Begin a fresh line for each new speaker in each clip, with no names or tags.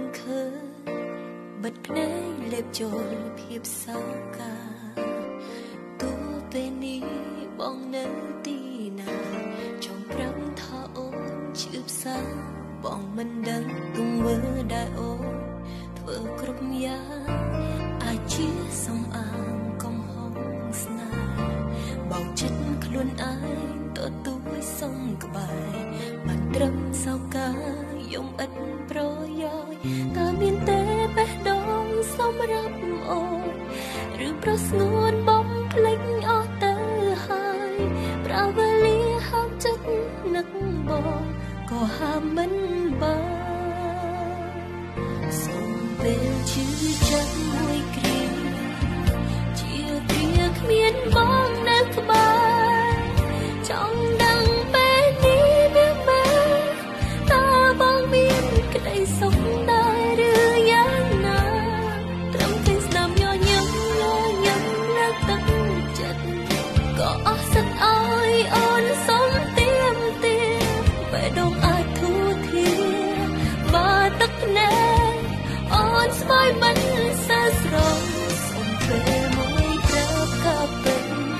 ខើបិទភ្នែកលេបចូលភាពសោកាទូពេលនេះបងនៅទីណាចង់ប្រាប់ថាអូនឈឺផ្សាបងមិនដឹងទង្វើដែលអូនធ្វើគ្រប់យ៉ាងអាចជាសំអាងកំហុសស្នេហ៍បងចិត្តខ្លួនឯងទទួលសុំក្បែរមិនត្រឹមសោកាយំឥតប្រយោជន៍តើមានទេបេះដូងសម្រាប់អូនឬប្រស្ងួនបំភ្លេចអស់ទៅហើយប្រវេលាហាប់ចិត្តនឹកបងក៏ហាមមិនបានសូមពេលជឿចិត្តមួយគ្រាជាគ្រាគ្មានបងនៅក្បែរចង់ដឹងពេលនេះវាមែនតើបងមានក្តីសុខដែរឬយ៉ាងណាត្រឹមតែស្ដាប់ញញឹមលើកទឹកចិត្តក៏អស់សិតអើយអូនសុំទៀមបេះដូងអាចធូរធាបើទឹកភ្នែកអូនស្បើយមិនសើស្រងសុំពេលមួយប្រាប់ក៏ពិត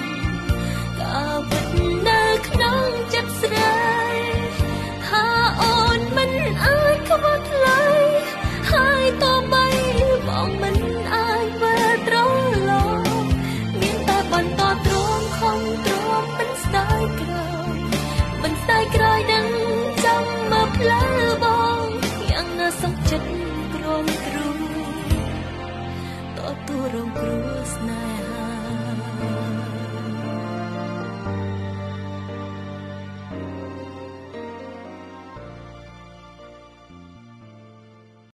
នៅក្នុងចិត្តស្រីថាអូនមិនអាចខ្វល់ថ្លៃហើយតបីបងមិនអាចវិលត្រឡប់មានតែបន្តទ្រាំខំទ្រាំមិនស្ដាយក្រោយនឹងចាំមកផ្លូវបងយ៉ាងណាសុខចិត្តក្រំគ្រូតទូរងគ្រោះស្នេហា